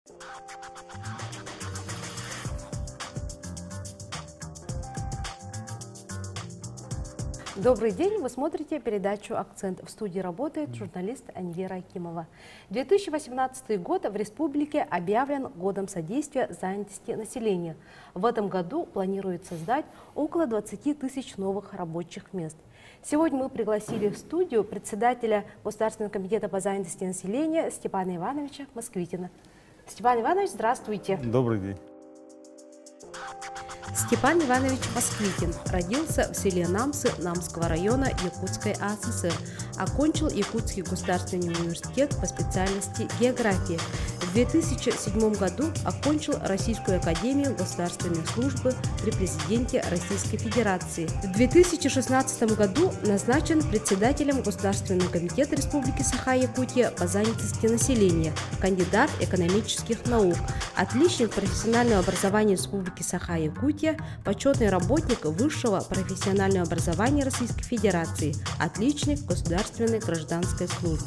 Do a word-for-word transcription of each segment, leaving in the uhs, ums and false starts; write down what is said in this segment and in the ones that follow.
Добрый день, вы смотрите передачу «Акцент». В студии работает журналист Анвера Акимова. две тысячи восемнадцатый год в республике объявлен годом содействия занятости населения. В этом году планируют создать около двадцати тысяч новых рабочих мест. Сегодня мы пригласили в студию председателя Государственного комитета по занятости населения Степана Ивановича Москвитина. Степан Иванович, здравствуйте. Добрый день. Степан Иванович Москвитин родился в селе Намсы Намского района Якутской АССР. Окончил Якутский государственный университет по специальности география. В две тысячи седьмом году окончил Российскую академию государственной службы при президенте Российской Федерации. В две тысячи шестнадцатом году назначен председателем Государственного комитета Республики Саха-Якутия по занятости населения, кандидат экономических наук, отличник профессионального образования Республики Саха-Якутия, почетный работник высшего профессионального образования Российской Федерации, отличник государственной гражданской службы.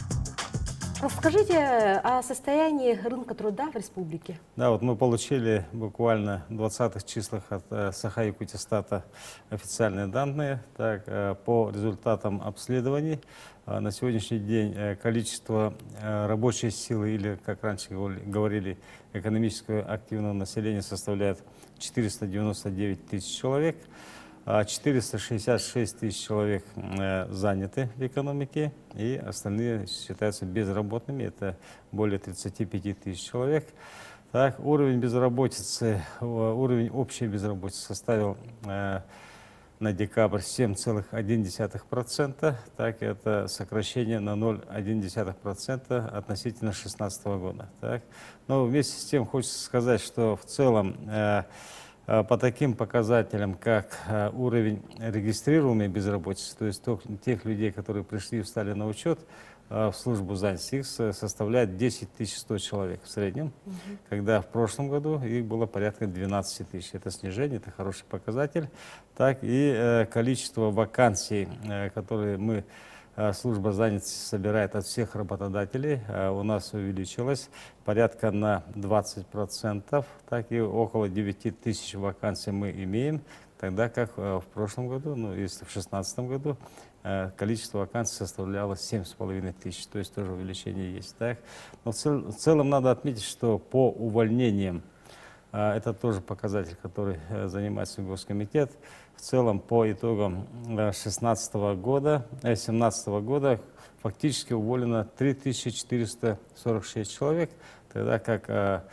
Расскажите о состоянии рынка труда в республике. Да, вот мы получили буквально в двадцатых числах от э, Саха-Якутистата официальные данные. Так, э, по результатам обследований э, на сегодняшний день э, количество э, рабочей силы, или, как раньше говорили, экономического активного населения составляет четыреста девяносто девять тысяч человек. четыреста шестьдесят шесть тысяч человек э, заняты в экономике, и остальные считаются безработными, это более тридцати пяти тысяч человек. Так, уровень безработицы, уровень общей безработицы составил э, на декабрь семь целых одна десятая процента, так, это сокращение на ноль целых одна десятая процента относительно две тысячи шестнадцатого года. Так. Но вместе с тем хочется сказать, что в целом э, по таким показателям, как уровень регистрируемой безработицы, то есть тех людей, которые пришли и встали на учет в службу занятости, их составляет десять тысяч сто человек в среднем, угу. Когда в прошлом году их было порядка двенадцати тысяч. Это снижение, это хороший показатель. Так и количество вакансий, которые мы служба занятости собирает от всех работодателей, у нас увеличилось порядка на двадцать процентов, так и около девяти тысяч вакансий мы имеем, тогда как в прошлом году, ну если в две тысячи шестнадцатом году, количество вакансий составляло семь с половиной тысяч, то есть тоже увеличение есть. Так? Но в, цел, в целом надо отметить, что по увольнениям, это тоже показатель, который занимается Госкомитет. В целом, по итогам две тысячи шестнадцатого года, две тысячи семнадцатого года фактически уволено три тысячи четыреста сорок шесть человек, тогда как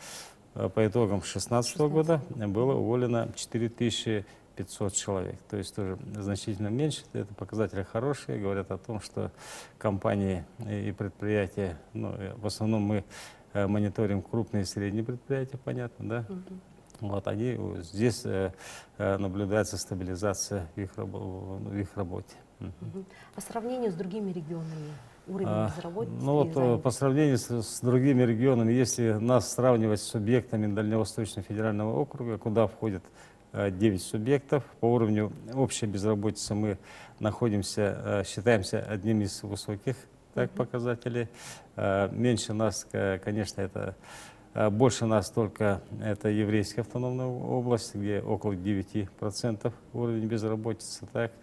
по итогам две тысячи шестнадцатого года было уволено четыре тысячи пятьсот человек. То есть тоже значительно меньше. Это показатели хорошие, говорят о том, что компании и предприятия, ну, в основном мы мониторим крупные и средние предприятия, понятно, да? Угу. Вот они, здесь э, наблюдается стабилизация в их, в их работе. Угу. По сравнению с другими регионами, уровень а, безработицы? Ну вот, по сравнению с, с другими регионами, если нас сравнивать с субъектами Дальневосточного федерального округа, куда входит э, девять субъектов, по уровню общей безработицы мы находимся, э, считаемся одним из высоких. Так, показатели. Меньше нас, конечно, это больше нас только это еврейская автономная область, где около девяти процентов уровень безработицы. Так.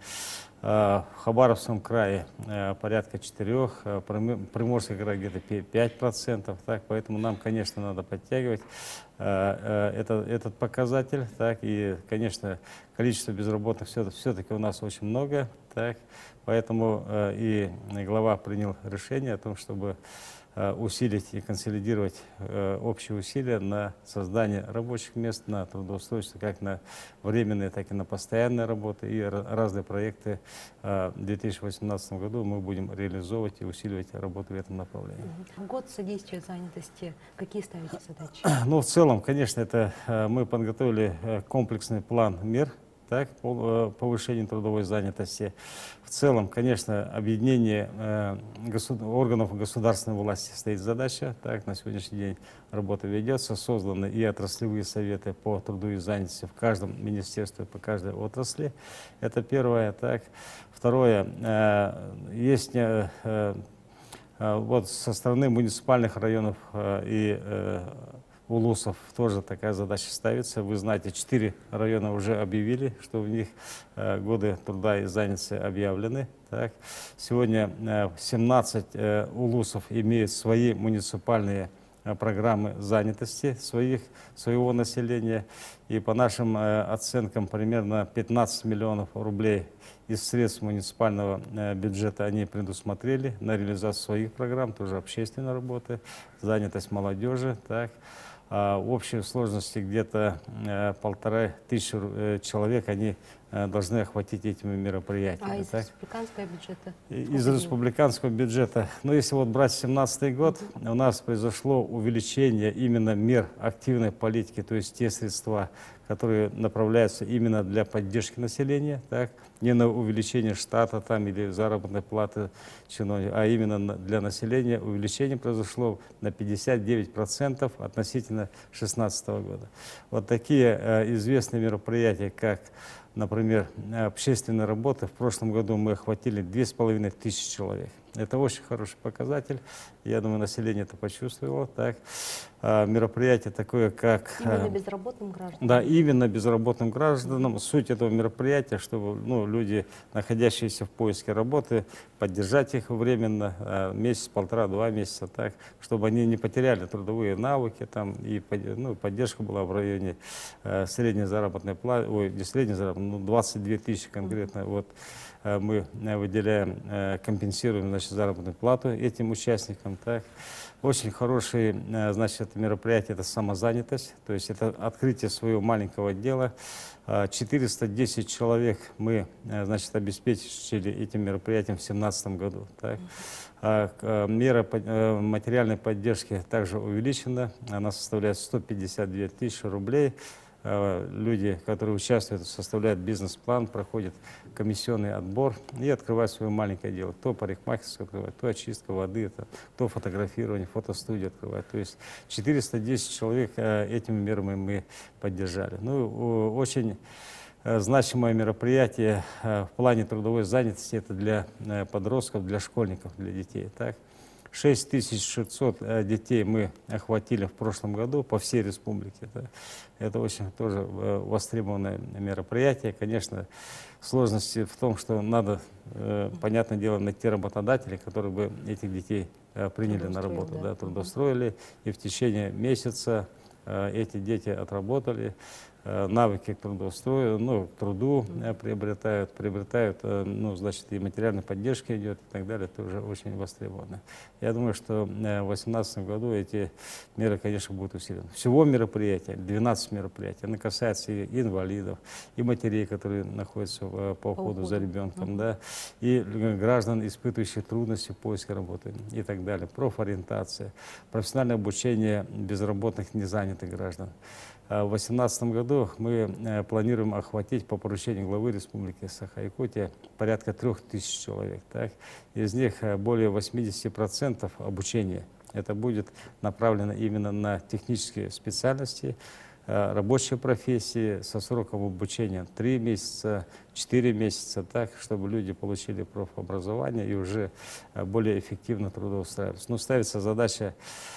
В Хабаровском крае порядка четырёх, Приморский край где-то пять процентов. Так, поэтому нам, конечно, надо подтягивать это, этот показатель. Так, и, конечно, количество безработных все-таки у нас очень много. Так, поэтому и глава принял решение о том, чтобы усилить и консолидировать общие усилия на создание рабочих мест, на трудоустройство, как на временные, так и на постоянные работы. И разные проекты в две тысячи восемнадцатом году мы будем реализовывать и усиливать работу в этом направлении. Год содействия занятости. Какие ставите задачи? Ну, в целом, конечно, это мы подготовили комплексный план мер, так, по повышению трудовой занятости. В целом, конечно, объединение э, государ органов государственной власти стоит задача. Так, на сегодняшний день работа ведется, созданы и отраслевые советы по труду и занятости в каждом министерстве, по каждой отрасли. Это первое. Так. Второе, э, есть э, э, вот со стороны муниципальных районов э, и э, улусов тоже такая задача ставится. Вы знаете, четыре района уже объявили, что в них годы труда и занятости объявлены. Так. Сегодня семнадцать улусов имеют свои муниципальные программы занятости своих, своего населения. И по нашим оценкам примерно пятнадцать миллионов рублей из средств муниципального бюджета они предусмотрели на реализацию своих программ, тоже общественной работы, занятость молодежи. Так. А в общей сложности где-то э, полторы тысячи э, человек они э, должны охватить этими мероприятиями. А из так? республиканского бюджета? Из республиканского бюджета. Ну, если вот брать семнадцатый год, у нас произошло увеличение именно мер активной политики, то есть те средства, которые направляются именно для поддержки населения, так? Не на увеличение штата там, или заработной платы чиновников, а именно для населения увеличение произошло на пятьдесят девять процентов относительно две тысячи шестнадцатого года. Вот такие э, известные мероприятия, как, например, общественные работы, в прошлом году мы охватили две с половиной тысячи человек. Это очень хороший показатель. Я думаю, население это почувствовало. Так. А, мероприятие такое, как... Именно безработным гражданам? Да, именно безработным гражданам. Суть этого мероприятия, чтобы ну, люди, находящиеся в поиске работы, поддержать их временно, а, месяц, полтора, два месяца, так, чтобы они не потеряли трудовые навыки, там, и ну, поддержка была в районе а, средней заработной платы, ой, не средней заработной, ну, двадцать две тысячи конкретно. Вот, мы выделяем, компенсируем, значит, заработную плату этим участникам. Так. Очень хорошее, значит, мероприятие — это самозанятость, то есть это открытие своего маленького дела. четыреста десять человек мы, значит, обеспечили этим мероприятием в две тысячи семнадцатом году. Так. Мера материальной поддержки также увеличена, она составляет сто пятьдесят две тысячи рублей. Люди, которые участвуют, составляют бизнес-план, проходят комиссионный отбор и открывают свое маленькое дело. Кто парикмахерскую открывает, кто очистка воды, кто фотографирование, фотостудию открывает. То есть четыреста десять человек этими мерами мы поддержали. Ну, очень значимое мероприятие в плане трудовой занятости — это для подростков, для школьников, для детей. Так? шесть тысяч шестьсот детей мы охватили в прошлом году по всей республике. Это, это очень тоже востребованное мероприятие. Конечно, сложности в том, что надо, понятное дело, найти работодателей, которые бы этих детей приняли на работу, да, трудоустроили. И в течение месяца эти дети отработали, навыки к трудоустрою, ну, к труду приобретают, приобретают, ну, значит, и материальная поддержка идет и так далее, это уже очень востребовано. Я думаю, что в две тысячи восемнадцатом году эти меры, конечно, будут усилены. Всего мероприятия, двенадцать мероприятий, оно касается и инвалидов, и матерей, которые находятся по, по уходу за ребенком, mm-hmm. да, и граждан, испытывающих трудности в поиске работы и так далее, профориентация, профессиональное обучение безработных, незанятых граждан. В две тысячи восемнадцатом году мы планируем охватить по поручению главы Республики Саха-Якутия порядка трех тысяч человек. Так? Из них более восьмидесяти процентов обучения. Это будет направлено именно на технические специальности, рабочие профессии со сроком обучения три месяца, четыре месяца, так, чтобы люди получили профобразование и уже более эффективно трудоустраивались. Но ставится задача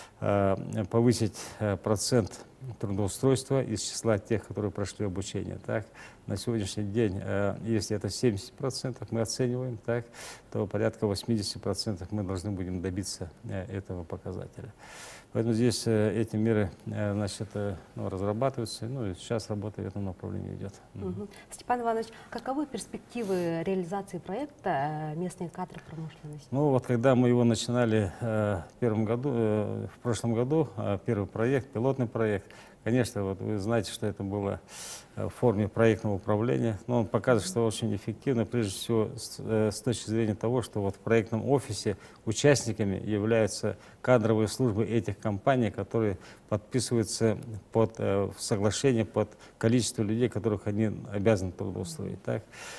повысить процент трудоустройства из числа тех, которые прошли обучение. Так. На сегодняшний день, если это семьдесят процентов мы оцениваем, так, то порядка восьмидесяти процентов мы должны будем добиться этого показателя. Поэтому здесь эти меры, значит, ну, разрабатываются, ну и сейчас работа в этом направлении идет. Угу. Степан Иванович, каковы перспективы реализации проекта «Местные кадры промышленности»? Ну вот когда мы его начинали в первом году, в прошлом году, первый проект, пилотный проект, конечно, вот вы знаете, что это было в форме проектного управления, но он показывает, что очень эффективно, прежде всего с, с точки зрения того, что вот в проектном офисе участниками являются кадровые службы этих компаний, которые подписываются под э, соглашение под количество людей, которых они обязаны трудоустроить. Так?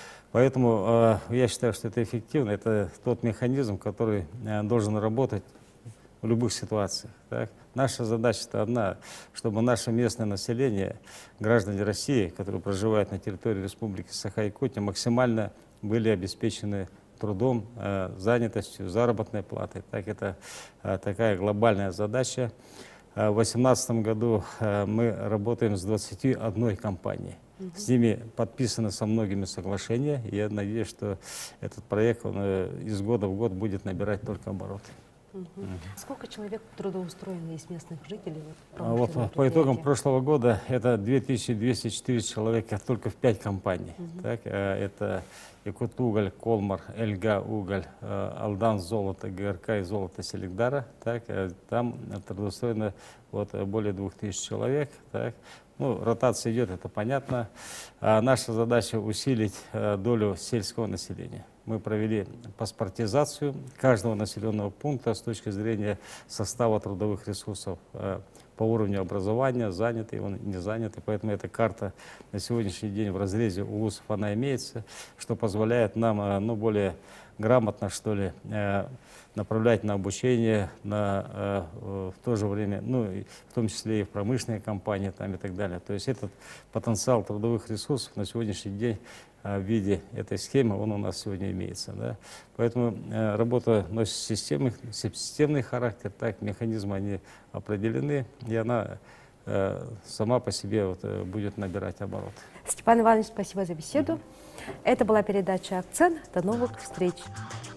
Поэтому э, я считаю, что это эффективно, это тот механизм, который э, должен работать в любых ситуациях. Так? Наша задача-то одна, чтобы наше местное население, граждане России, которые проживают на территории Республики Саха-Якутия, максимально были обеспечены трудом, занятостью, заработной платой. Так, это такая глобальная задача. В две тысячи восемнадцатом году мы работаем с двадцатью одной компанией. С ними подписаны со многими соглашения. И я надеюсь, что этот проект он, из года в год будет набирать только обороты. Угу. Угу. Сколько человек трудоустроено из местных жителей? Вот, по итогам прошлого года это две тысячи двести четыре человека только в пять компаний. Угу. Так, это Якутуголь, Колмар, Эльга Уголь, Алдан Золото, ГРК и Золото Селигдара. Так, там трудоустроено вот, более двух тысяч человек. Так. Ну, ротация идет, это понятно. А наша задача усилить а, долю сельского населения. Мы провели паспортизацию каждого населенного пункта с точки зрения состава трудовых ресурсов а, по уровню образования, занятый он, не занятый. Поэтому эта карта на сегодняшний день в разрезе УВУЗов она имеется, что позволяет нам а, ну, более грамотно, что ли, а, направлять на обучение, на, э, в то же время, ну, и в том числе и в промышленные компании там, и так далее. То есть этот потенциал трудовых ресурсов на сегодняшний день э, в виде этой схемы, он у нас сегодня имеется. Да? Поэтому э, работа носит системный, системный характер, так, механизмы они определены, и она э, сама по себе вот, э, будет набирать обороты. Степан Иванович, спасибо за беседу. Mm-hmm. Это была передача «Акцент». До новых встреч.